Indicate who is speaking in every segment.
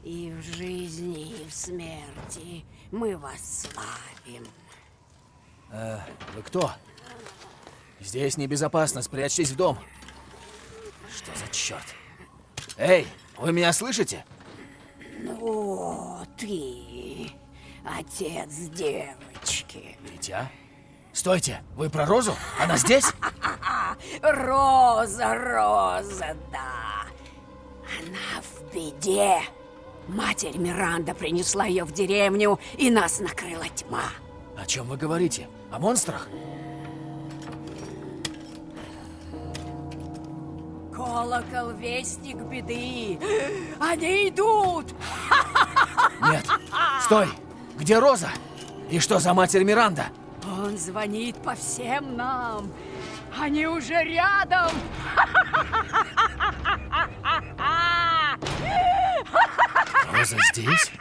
Speaker 1: И в жизни, и в смерти мы вас славим.
Speaker 2: Вы кто? Здесь небезопасно, спрячьтесь в дом. Что за черт? Эй, вы меня слышите?
Speaker 1: Ну, ты отец девочки.
Speaker 2: Дитя? Стойте, вы про Розу? Она здесь?
Speaker 1: Роза, Роза, да. Она в беде. Матерь Миранда принесла ее в деревню, и нас накрыла тьма.
Speaker 2: О чем вы говорите? О монстрах?
Speaker 1: Колокол, вестник беды. Они идут.
Speaker 2: Нет. Стой! Где Роза? И что за матерь Миранда?
Speaker 1: Он звонит по всем нам. Они уже рядом.
Speaker 2: Роза здесь?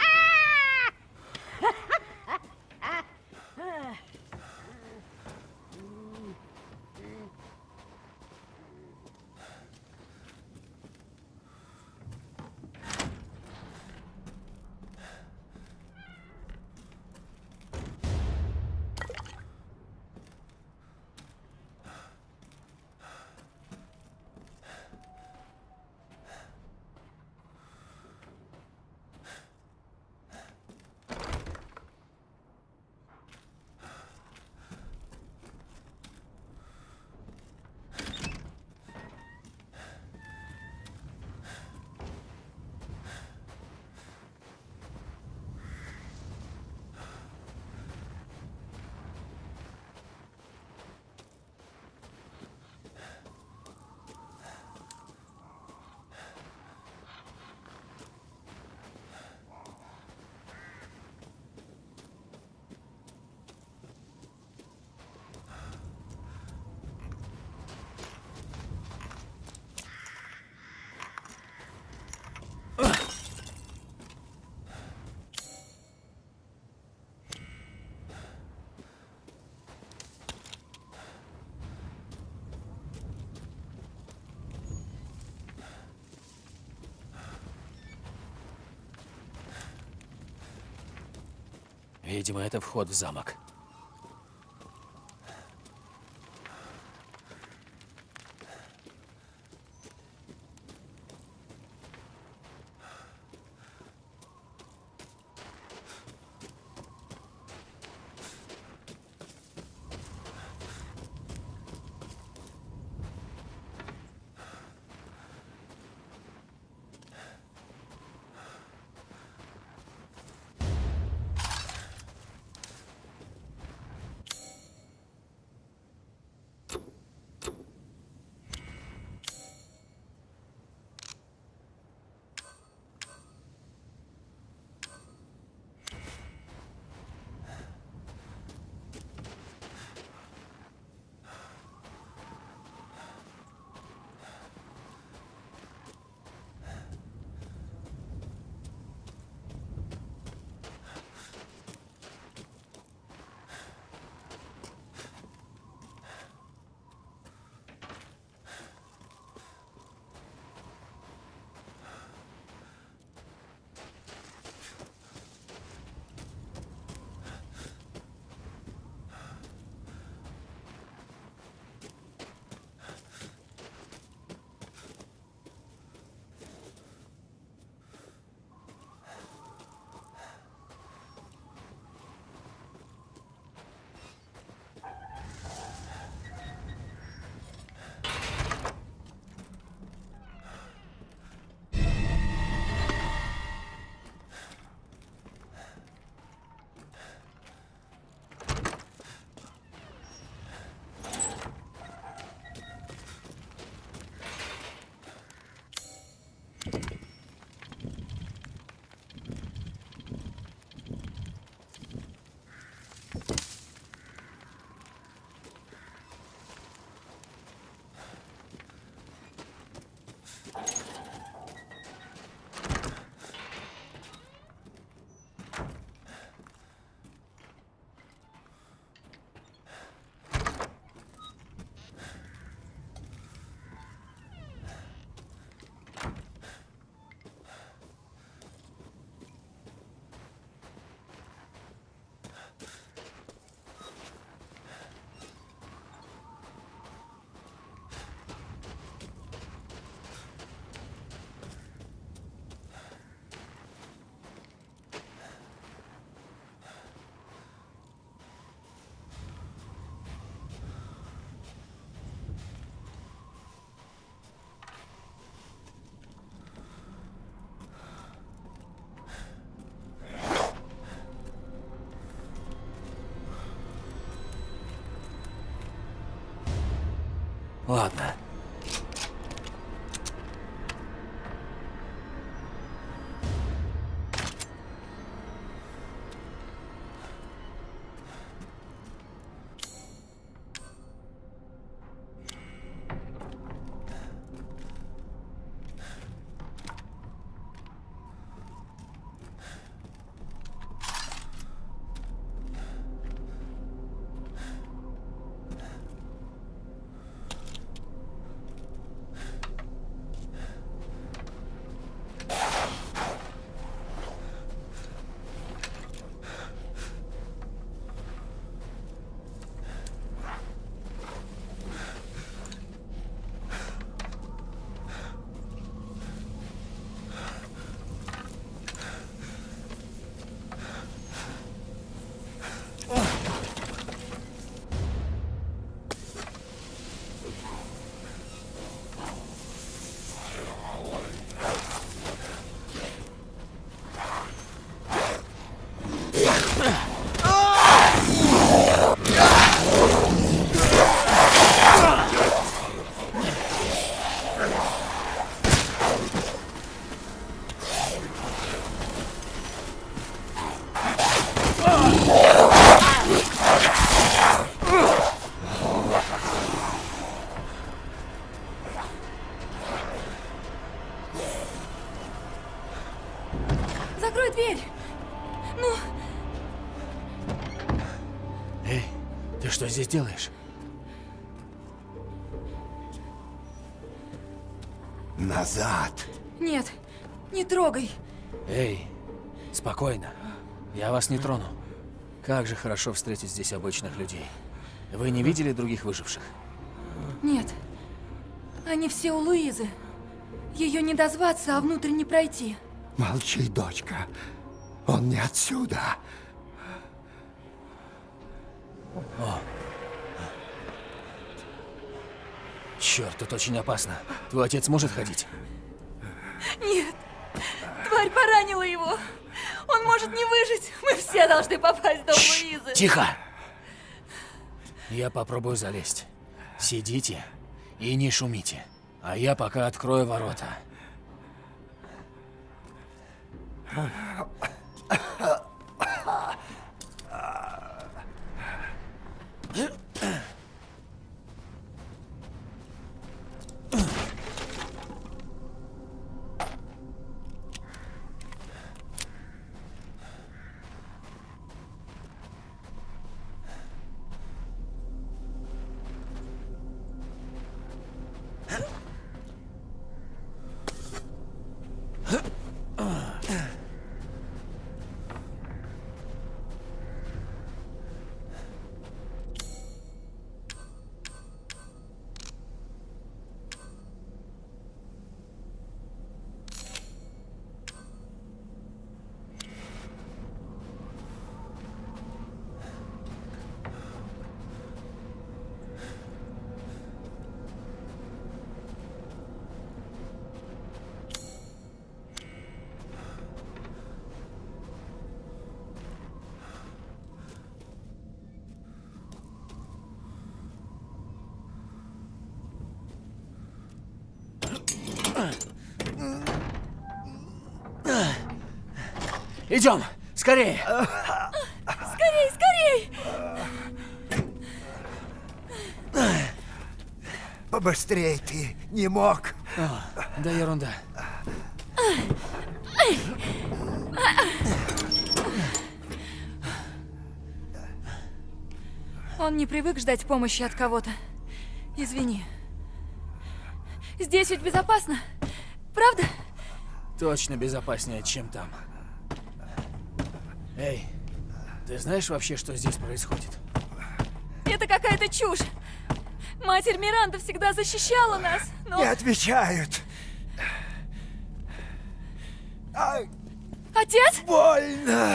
Speaker 2: Видимо, это вход в замок. Ладно.
Speaker 3: Закрой дверь! Ну...
Speaker 2: Эй, ты что здесь делаешь?
Speaker 4: Назад!
Speaker 3: Нет, не трогай.
Speaker 2: Эй, спокойно. Я вас не трону. Как же хорошо встретить здесь обычных людей. Вы не видели других выживших?
Speaker 3: Нет. Они все у Луизы. Ее не дозваться, а внутрь не пройти.
Speaker 4: Молчи, дочка. Он не отсюда.
Speaker 2: Черт, тут очень опасно. Твой отец может ходить?
Speaker 3: Нет. Тварь поранила его. Он может не выжить. Мы все должны попасть в дом Луизы.
Speaker 2: Тихо! Я попробую залезть. Сидите и не шумите. А я пока открою ворота. Идем! Скорее!
Speaker 3: Скорей, скорей!
Speaker 4: Побыстрей ты не мог.
Speaker 2: Да ерунда.
Speaker 3: Он не привык ждать помощи от кого-то. Извини. Здесь ведь безопасно, правда?
Speaker 2: Точно безопаснее, чем там. Эй, ты знаешь вообще, что здесь происходит?
Speaker 3: Это какая-то чушь. Матерь Миранда всегда защищала нас, но...
Speaker 4: Не отвечают. Ай,
Speaker 3: Отец?
Speaker 4: больно.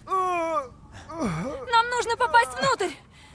Speaker 3: Нам нужно попасть внутрь.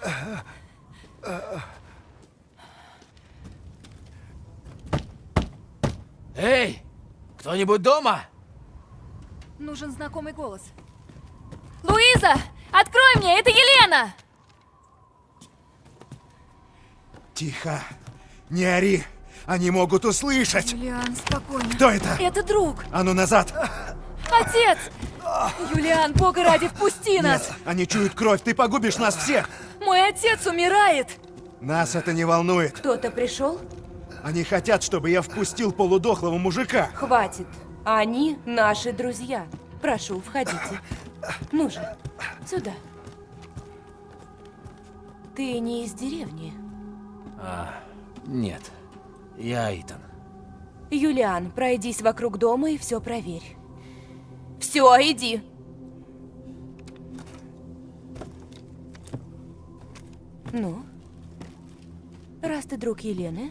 Speaker 2: Эй! Кто-нибудь дома?
Speaker 3: Нужен знакомый голос. Луиза! Открой мне! Это Елена!
Speaker 4: Тихо.
Speaker 5: Не ори! Они могут услышать!
Speaker 3: Юлиан, спокойно.
Speaker 5: Кто это?
Speaker 3: Это друг.
Speaker 5: А ну назад!
Speaker 3: Отец! Юлиан, Бога ради, впусти нас!
Speaker 5: Нет, они чуют кровь, ты погубишь нас всех!
Speaker 3: Мой отец умирает!
Speaker 5: Нас это не волнует.
Speaker 6: Кто-то пришел?
Speaker 5: Они хотят, чтобы я впустил полудохлого мужика.
Speaker 6: Хватит. Они наши друзья. Прошу, входите. Ну же, сюда. Ты не из деревни?
Speaker 2: Нет. Я Итан.
Speaker 6: Юлиан, пройдись вокруг дома и все проверь. Все, иди. Ну, раз ты друг Елены,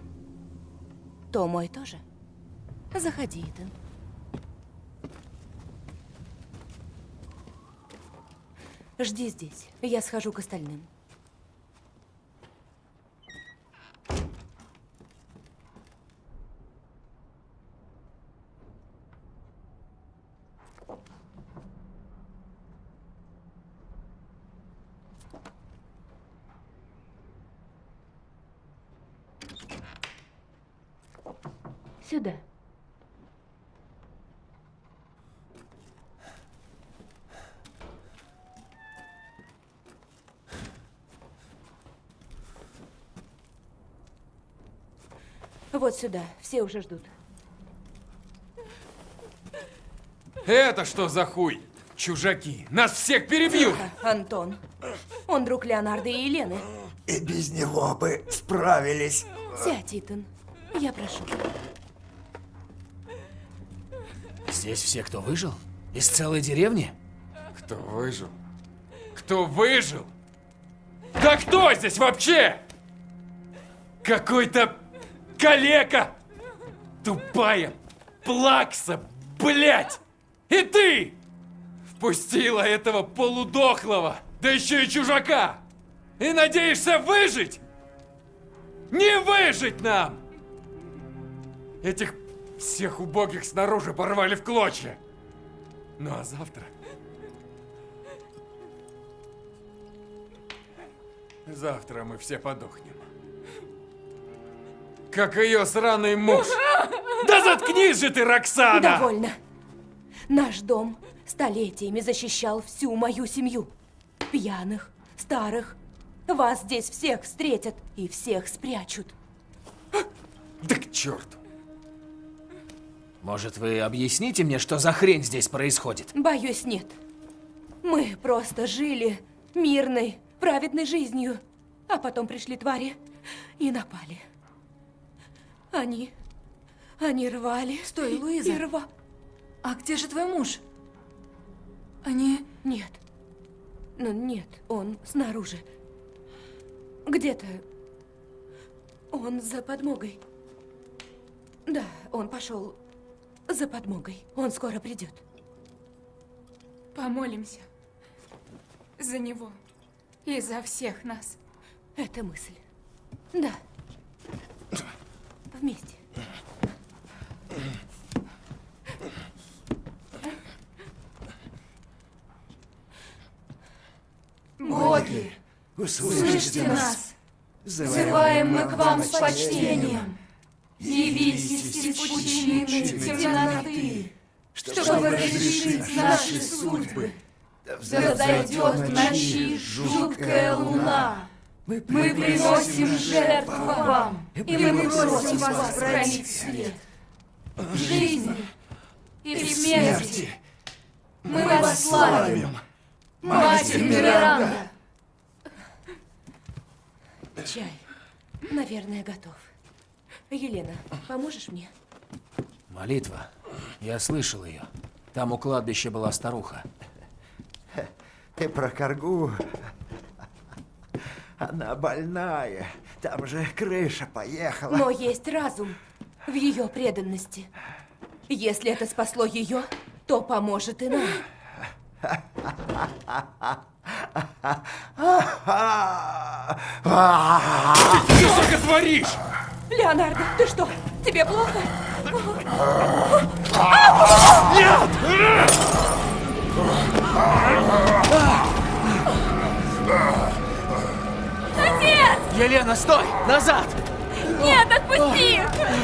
Speaker 6: то мой тоже. Заходи, Итан. Жди здесь, я схожу к остальным. Сюда. Вот сюда. Все уже ждут.
Speaker 7: Это что за хуй? Чужаки. Нас всех перебьют.
Speaker 6: Антон. Он друг Леонардо и Елены.
Speaker 4: И без него бы справились.
Speaker 6: Сядь, Итан. Я прошу.
Speaker 2: Здесь все, кто выжил? Из целой деревни?
Speaker 7: Кто выжил? Кто выжил? Да кто здесь вообще? Какой-то калека! Тупая плакса, блядь! И ты! Впустила этого полудохлого, да еще и чужака! И надеешься выжить? Не выжить нам! Этих всех убогих снаружи порвали в клочья. Ну а завтра... Завтра мы все подохнем. Как ее сраный муж. Да заткнись же ты, Роксана!
Speaker 6: Довольно. Наш дом столетиями защищал всю мою семью. Пьяных, старых. Вас здесь всех встретят и всех спрячут.
Speaker 7: Да к черту.
Speaker 2: Может, вы объясните мне, что за хрень здесь происходит?
Speaker 6: Боюсь, нет. Мы просто жили мирной, праведной жизнью. А потом пришли твари и напали. Они рвали.
Speaker 3: Стой, Луиза.
Speaker 6: И
Speaker 3: А где же твой муж? Они...
Speaker 6: Нет. Ну, нет, он снаружи. Где-то. Он за подмогой. Да, он пошел за подмогой. Он скоро придет.
Speaker 3: Помолимся за него и за всех нас.
Speaker 6: Это мысль. Да. Вместе.
Speaker 3: Боги, услышьте нас! Взываем мы к вам с почтением! Явитесь из пучины темноты, чтобы разрешить наши судьбы! Да взойдет в ночи жуткая луна! Мы приносим жертву вам, и мы просим вас пролить свет. Жизни и смерти мы вас славим, Матерь Миранда!
Speaker 6: Чай, наверное, готов. Елена, поможешь мне?
Speaker 2: Молитва. Я слышал ее. Там у кладбища была старуха.
Speaker 4: Ты про коргу? Она больная. Там же крыша поехала.
Speaker 6: Но есть разум в ее преданности. Если это спасло ее, то поможет и нам.
Speaker 7: Ты что только творишь?
Speaker 6: Леонардо, ты что? Тебе плохо?
Speaker 7: Нет!
Speaker 3: Отец!
Speaker 2: Елена, стой! Назад!
Speaker 3: Нет, отпусти!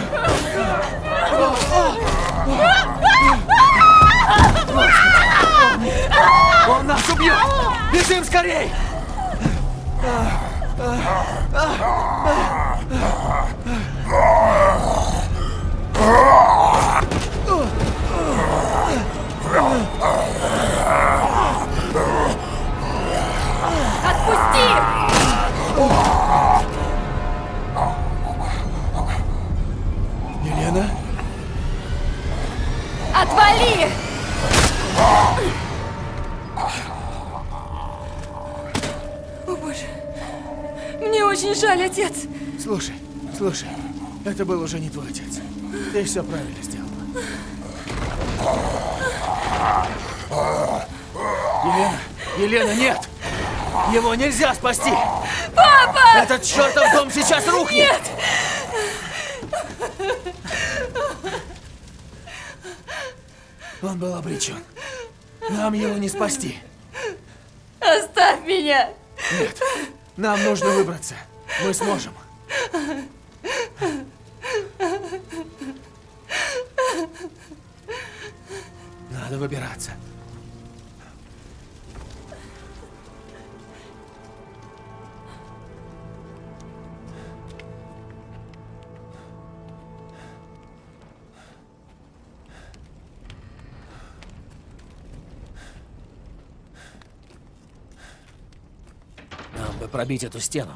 Speaker 2: Он нас убьет! Бежим скорей!
Speaker 3: Отпусти!
Speaker 2: Елена?
Speaker 3: Отвали! О, Боже. Мне очень жаль, отец.
Speaker 2: Слушай, это был уже не твой отец. Ты все правильно сделала. Елена, нет! Его нельзя спасти!
Speaker 3: Папа!
Speaker 2: Этот чертов дом сейчас рухнет!
Speaker 3: Нет!
Speaker 2: Он был обречен. Нам его не спасти.
Speaker 3: Оставь меня!
Speaker 2: Нет, нам нужно выбраться. Мы сможем. Надо выбираться. Нам бы пробить эту стену.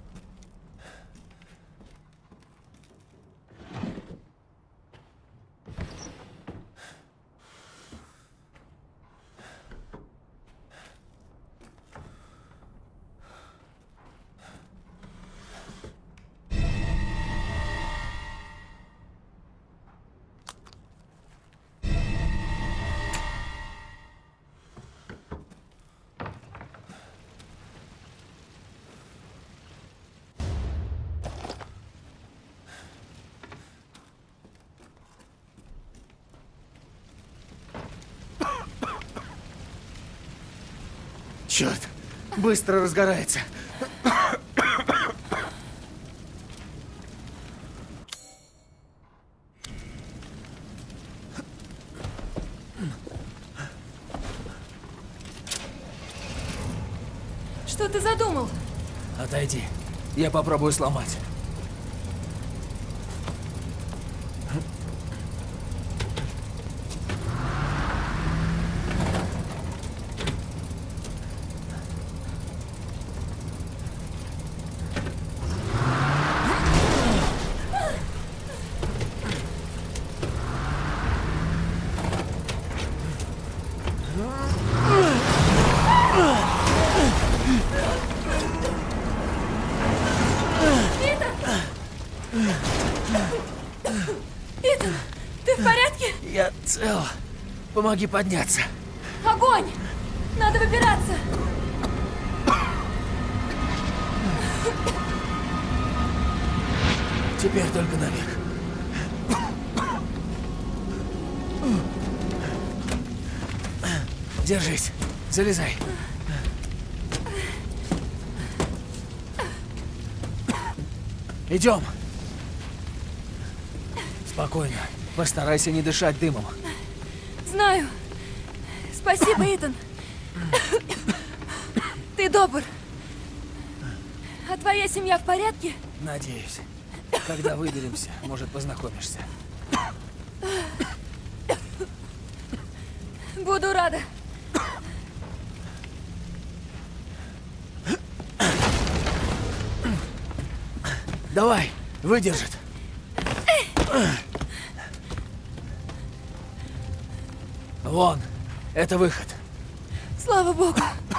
Speaker 2: Черт, быстро разгорается.
Speaker 3: Что ты задумал?
Speaker 2: Отойди, я попробую сломать.
Speaker 3: Итан, ты в порядке?
Speaker 2: Я цел. Помоги подняться.
Speaker 3: Огонь! Надо выбираться!
Speaker 2: Теперь только наверх. Держись. Залезай. Идем. Спокойно. Постарайся не дышать дымом.
Speaker 3: Знаю. Спасибо, Итан. Ты добр. А твоя семья в порядке?
Speaker 2: Надеюсь. Когда выберемся, может, познакомишься.
Speaker 3: Буду рада.
Speaker 2: Давай, выдержит. Вон, это выход.
Speaker 3: Слава богу.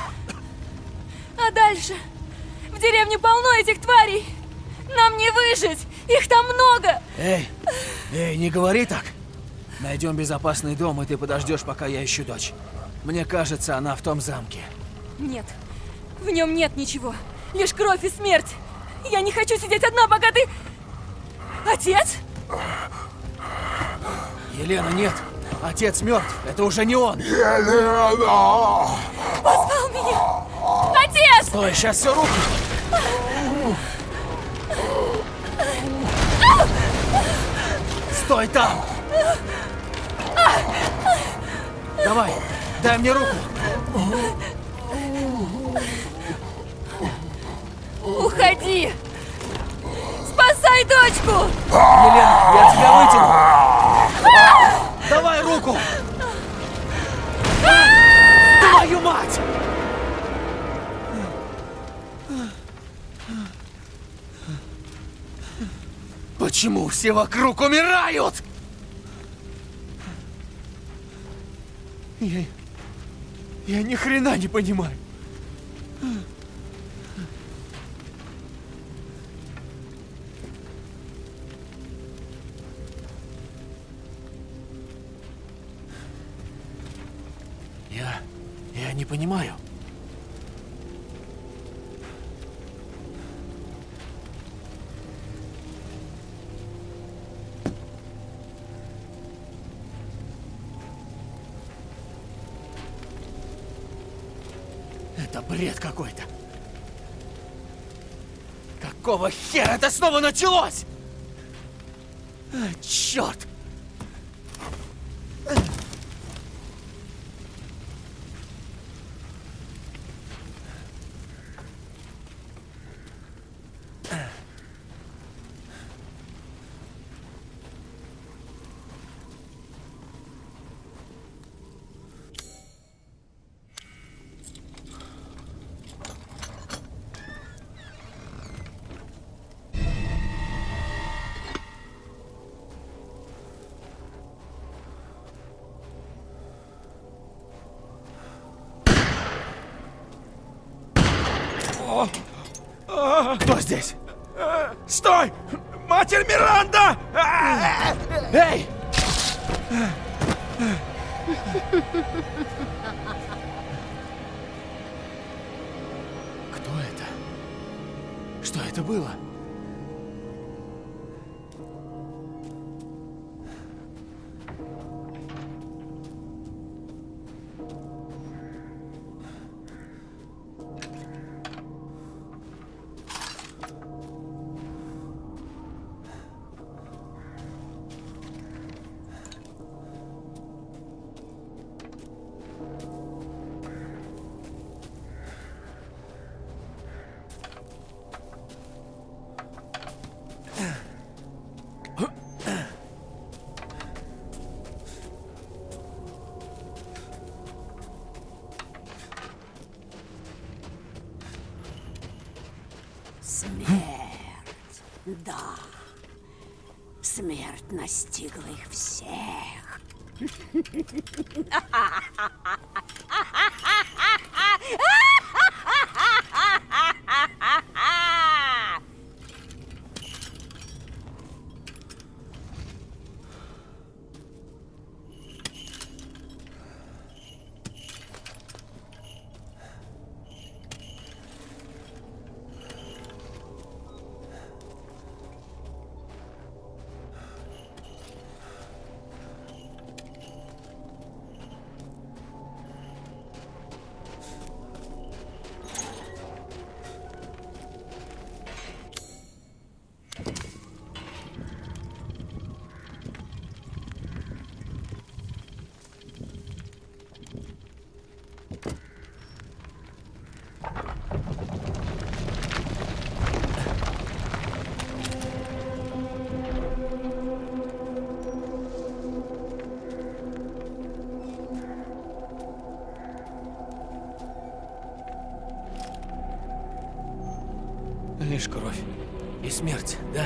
Speaker 3: А дальше? В деревне полно этих тварей. Нам не выжить. Их там много.
Speaker 2: Эй, не говори так. Найдем безопасный дом, и ты подождешь, пока я ищу дочь. Мне кажется, она в том замке.
Speaker 3: Нет, в нем нет ничего. Лишь кровь и смерть. Я не хочу сидеть одна, пока ты... Отец?
Speaker 2: Елена, нет. Отец мертв. Это уже не он.
Speaker 4: Елена!
Speaker 3: Позвал меня. Отец!
Speaker 2: Стой, сейчас все рухнет. Стой там! Давай, дай мне руку.
Speaker 3: Уходи! Спасай дочку!
Speaker 2: Елена, я тебя вытяну. Давай руку. Твою мать! Почему все вокруг умирают?
Speaker 5: Я ни хрена не понимаю.
Speaker 2: Я не понимаю. Это бред какой-то. Какого хера это снова началось? Черт! Кто здесь?
Speaker 5: Стой! Матерь Миранда!
Speaker 2: Эй! Кто это? Что это было?
Speaker 1: Смерть. Да. Смерть настигла их всех. Лишь кровь и смерть, да?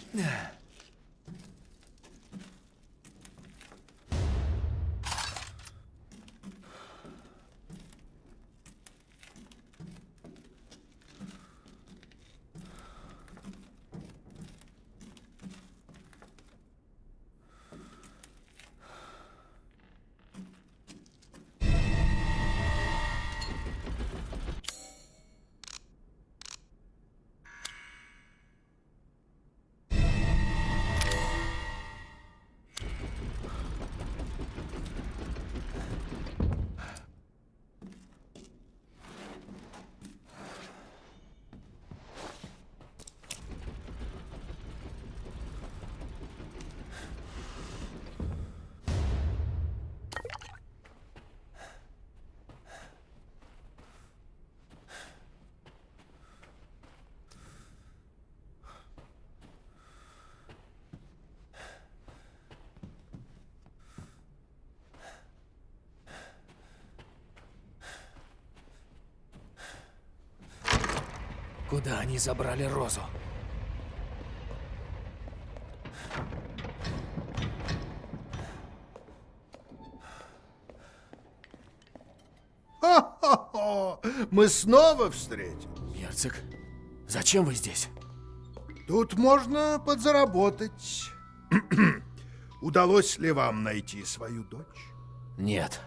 Speaker 2: Куда они забрали Розу?
Speaker 8: Хо-хо-хо! Мы снова встретились.
Speaker 2: Герцог, зачем вы здесь?
Speaker 8: Тут можно подзаработать. Удалось ли вам найти свою дочь?
Speaker 2: Нет.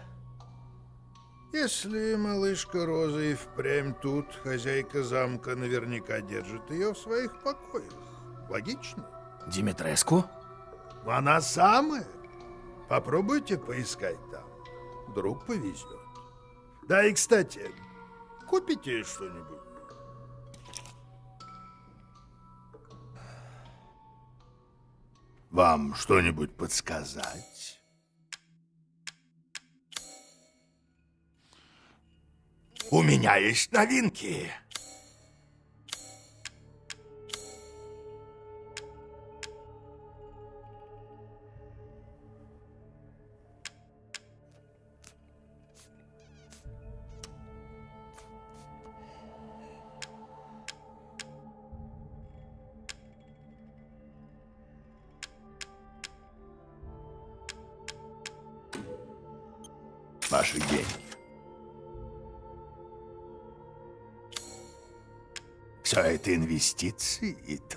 Speaker 8: Если малышка Роза и впрямь тут, хозяйка замка наверняка держит ее в своих покоях. Логично?
Speaker 2: Димитреску?
Speaker 8: Она самая. Попробуйте поискать там. Вдруг повезет. Да и, кстати, купите что-нибудь. Вам что-нибудь подсказать? У меня есть новинки. Ваши деньги. Все это инвестиции, Итан.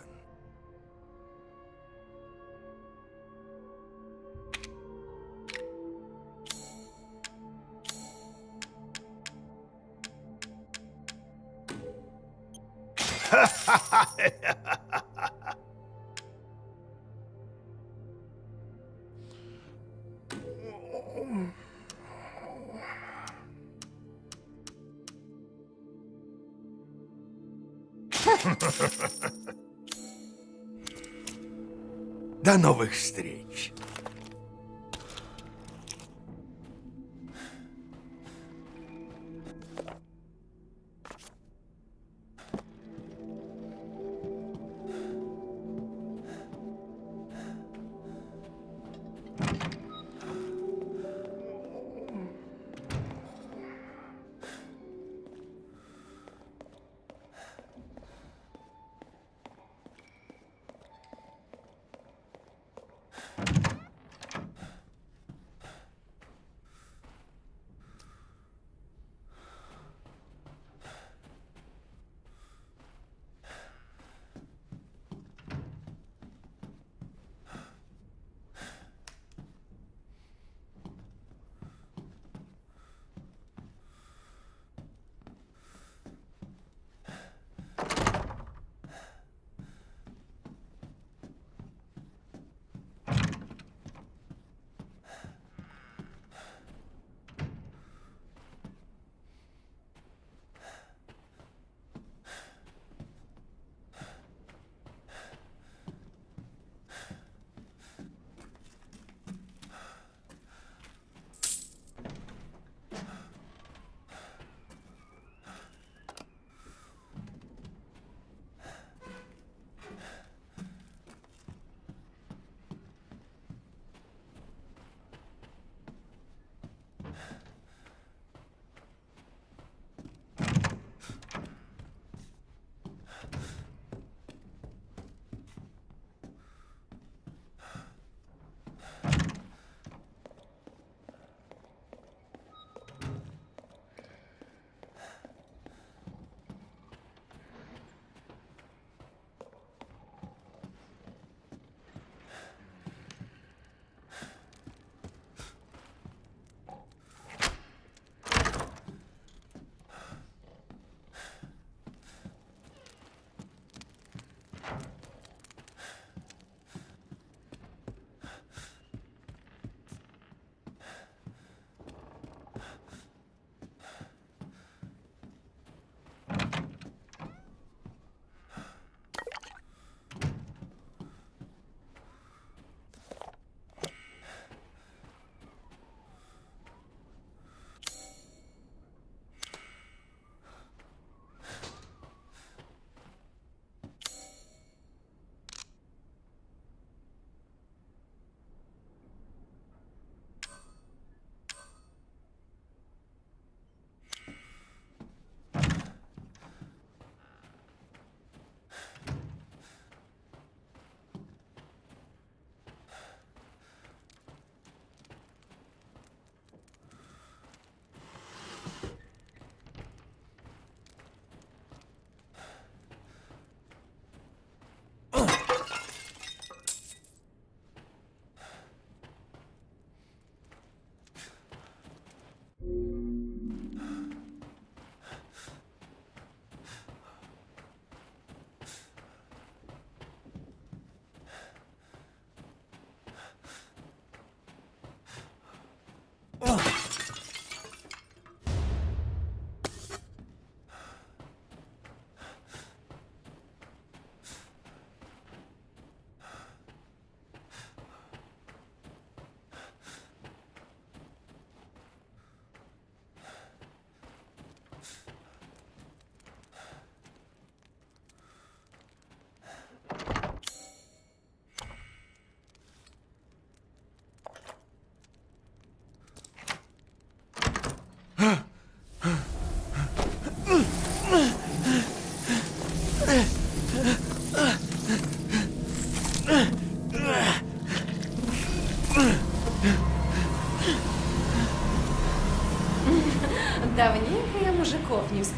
Speaker 8: До новых встреч.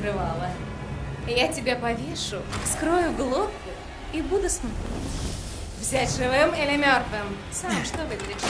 Speaker 3: переживала. Я тебя повешу, вскрою глотку и буду смотреть. Взять живым или мертвым? Сам что выберешь?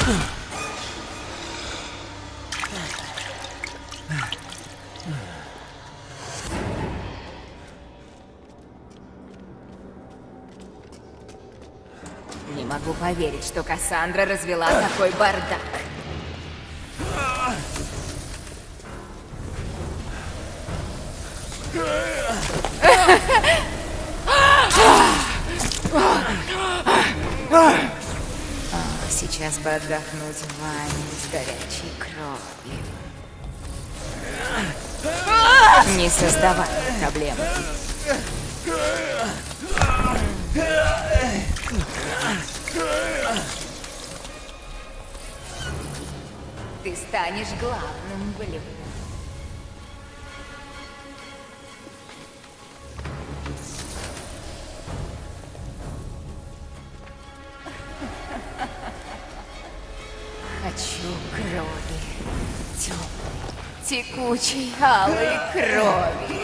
Speaker 3: Не могу поверить, что Кассандра развела такой бардак. Сейчас бы отдохнуть в ванне с горячей кровью. Не создавай проблемы. Ты станешь главным блюдом. Хочу крови. Теплой, текучей, алой крови.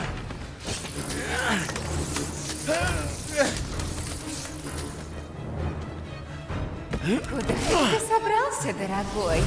Speaker 3: Куда ты собрался, дорогой?